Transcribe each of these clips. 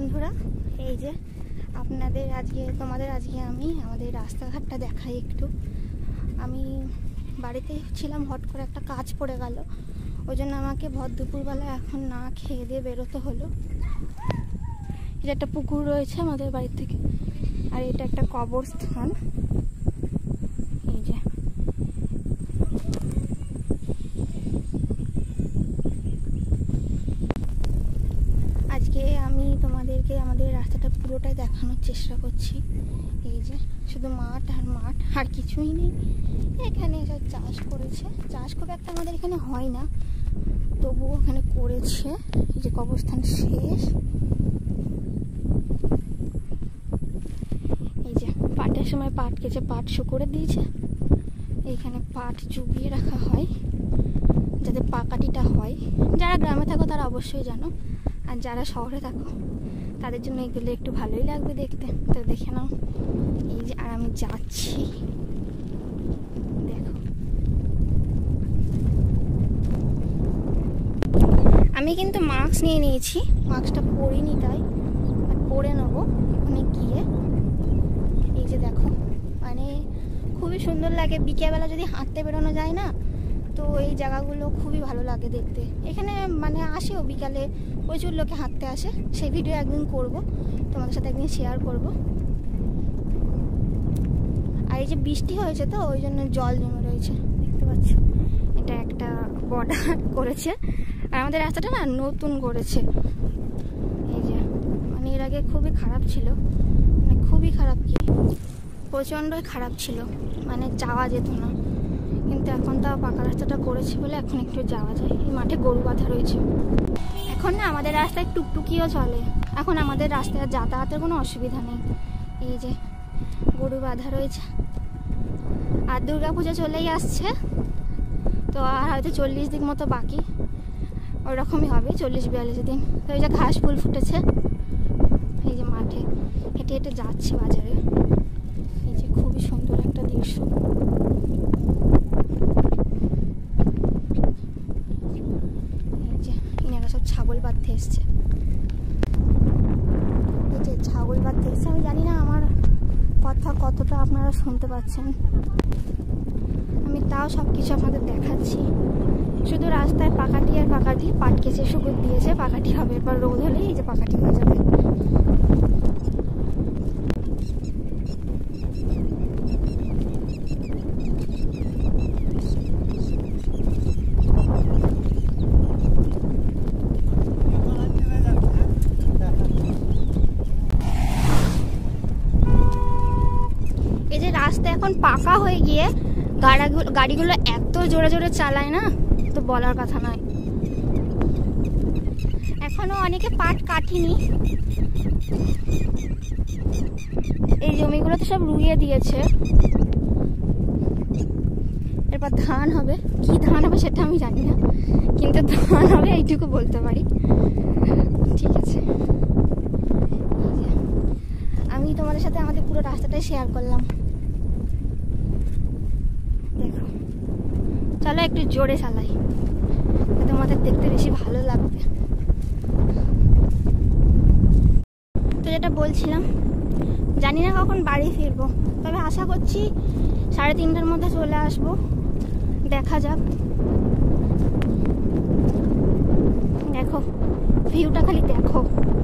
বন্ধুরা, এই যে তোমাদের আজকে আমি আমাদের রাস্তাঘাটটা দেখাই একটু। আমি বাড়িতে ছিলাম, হট করে একটা কাজ পড়ে গেল, ওই জন্য আমাকে ভর দুপুরবেলা এখন না খেয়ে দিয়ে বেরোতে হলো। এটা একটা পুকুর রয়েছে আমাদের বাড়ির থেকে, আর এটা একটা কবরস্থান। এই যে আজকে আমি তোমাদেরকে আমাদের রাস্তাটা পুরোটাই দেখানোর চেষ্টা করছি। এই যে শুধু মাঠ আর মাঠ, আর কিছুই নেই। এখানে সব চাষ করেছে, চাষ খুব একটা আমাদের এখানে হয় না, তবুও এখানে করেছে। এই যে কবরস্থান শেষ। এই যে পাটের সময় পাট কেটে পাট শুকোরে দিয়েছে। এইখানে পাট চুবিয়ে রাখা হয় যাতে পাকাটিটা হয়। যারা গ্রামে থাকো তারা অবশ্যই জানো, আর যারা শহরে থাকো তাদের জন্য এগুলো একটু ভালোই লাগবে দেখতে। তো দেখে নাও। এই যে আর আমি যাচ্ছি, দেখো। আমি কিন্তু মাস্ক নিয়ে নিয়েছি, মাস্কটা পরিনি, তাই পরে নেবো ওখানে গিয়ে। এই যে দেখো, মানে খুবই সুন্দর লাগে। বিকেলবেলা যদি হাঁটতে বেরোনো যায় না, তো এই জায়গাগুলো খুবই ভালো লাগে দেখতে। এখানে মানে আসেও বিকালে, প্রচুর লোকে হাঁটতে আসে। সেই ভিডিও একদিন করব, তোমাদের সাথে একদিন শেয়ার করব। আর এই যে বৃষ্টি হয়েছে তো, ওই জন্য জল জমে রয়েছে, দেখতে পাচ্ছ। এটা একটা বর্ডার করেছে, আর আমাদের রাস্তাটা না নতুন করেছে। এই যে মানে এর আগে খুবই খারাপ ছিল, মানে খুবই খারাপ, কি প্রচণ্ডই খারাপ ছিল, মানে যাওয়া যেত না। কিন্তু এখন তো পাকা রাস্তাটা করেছে বলে এখন একটু যাওয়া যায়। এই মাঠে গরু বাঁধা রয়েছে। এখন না আমাদের রাস্তায় টুকটুকিও চলে, এখন আমাদের রাস্তায় যাতায়াতের কোনো অসুবিধা নেই। এই যে গরু বাঁধা রয়েছে। আর দুর্গাপূজা চলেই আসছে, তো আর হয়তো 40 দিন মতো বাকি, ওরকমই হবে 40-42 দিন। তো এই যে ঘাস ফুল ফুটেছে। এই যে মাঠে হেঁটে হেঁটে যাচ্ছি বাজারে। এই যে খুবই সুন্দর একটা দৃশ্য। এই যে ইনারা সব ছাগল বাঁধতে এসছে। এই যে ছাগল বাঁধতে এসছে। আমি জানি না আমার কথা কতটা আপনারা শুনতে পাচ্ছেন, আমি তাও সব কিছু আপনাদের দেখাচ্ছি। শুধু রাস্তায় পাকাটি আর পাকাটি, পাট কেচে শুকুর দিয়েছে, পাকাটি হবে। এরপর রোদ হলে এই যে পাকাটি হয়ে যাবে। এই যে রাস্তা এখন পাকা হয়ে গিয়ে গাড়িগুলো এত জোরে জোরে চালায় না, তো বলার কথা নয়। এখনো অনেকে পাট কাটেনি, এই জমিগুলো তো সব রুইয়ে দিয়েছে। এরপর ধান হবে, কি ধান হবে সেটা আমি জানি না, কিন্তু ধান হবে এইটুকু বলতে পারি। ঠিক আছে, আমি তোমাদের সাথে আমাদের পুরো রাস্তাটাই শেয়ার করলাম। দেখো, চলো একটু জোরে চালাই, তোমাদের দেখতে বেশি ভালো লাগবে। তো যেটা বলছিলাম, জানি না কখন বাড়ি ফিরবো, তবে আশা করছি 3:30টার মধ্যে চলে আসবো। দেখা যাক। দেখো ভিউটা খালি দেখো।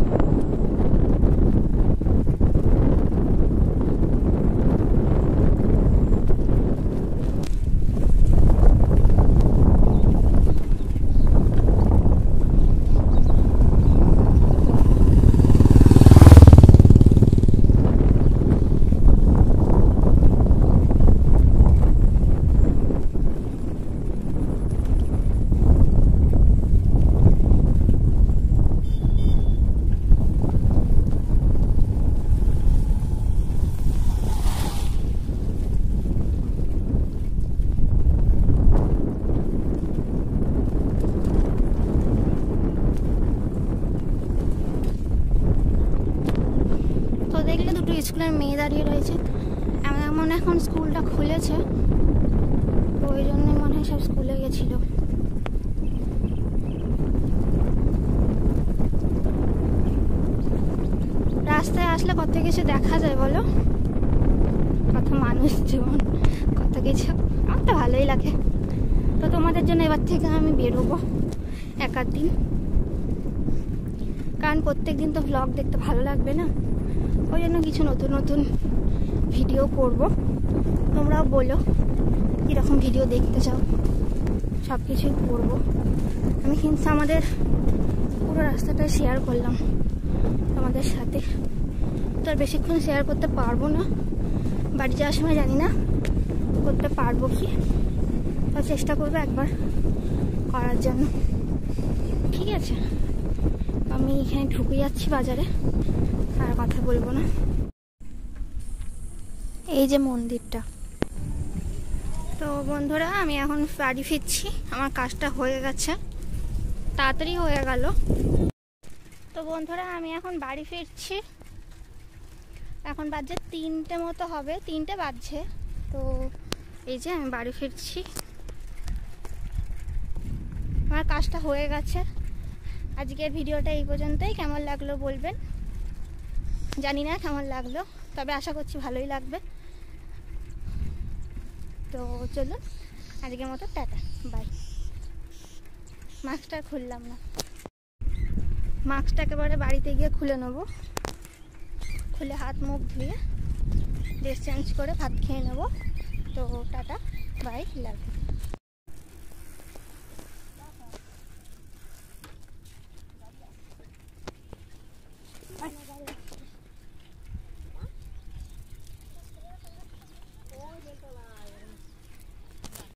দেখলে দুটো স্কুলের মেয়ে দাঁড়িয়ে রয়েছে। এমন এখন স্কুলটা খুলেছে, তো ওই জন্য মনে হয় সব স্কুলে গেছিল। আসলে কত কিছু দেখা যায় বলো, কত মানুষ জীবন, কত কিছু। আমার তো ভালোই লাগে। তো তোমাদের জন্য এবার থেকে আমি বেরোবো এক আধ দিন, কারণ প্রত্যেক দিন তো ভ্লগ দেখতে ভালো লাগবে না, ওই জন্য কিছু নতুন নতুন ভিডিও করব। তোমরাও বলো কীরকম ভিডিও দেখতে চাও, সব কিছুই করবো। আমি কিন্তু আমাদের পুরো রাস্তাটা শেয়ার করলাম তোমাদের সাথে, তো আর বেশিক্ষণ শেয়ার করতে পারবো না, বাড়ি যাওয়ার সময় জানি না করতে পারবো কি, তো চেষ্টা করবো একবার করার জন্য। ঠিক আছে, আমি এখানে ঢুকে যাচ্ছি বাজারে, আর কথা বলবো না। এই যে মন্দিরটা। তো বন্ধুরা আমি এখন বাড়ি ফিরছি, আমার কাজটা হয়ে গেছে, তাড়াতাড়ি হয়ে গেল। তো বন্ধুরা আমি এখন বাড়ি ফিরছি, এখন বাজছে 3টে মতো হবে, 3টে বাজছে। তো এই যে আমি বাড়ি ফিরছি, আমার কাজটা হয়ে গেছে। আজকের ভিডিওটা এই পর্যন্তই। কেমন লাগলো বলবেন, জানি না কেমন লাগলো, তবে আশা করছি ভালোই লাগবে। তো চলুন আজকের মতো টাটা, বাই। মাস্কটা খুললাম না, মাস্কটা একেবারে বাড়িতে গিয়ে খুলে নেবো, খুলে হাত মুখ ধুয়ে ড্রেস চেঞ্জ করে ভাত খেয়ে নেবো। তো টাটা, বাই, লাভ।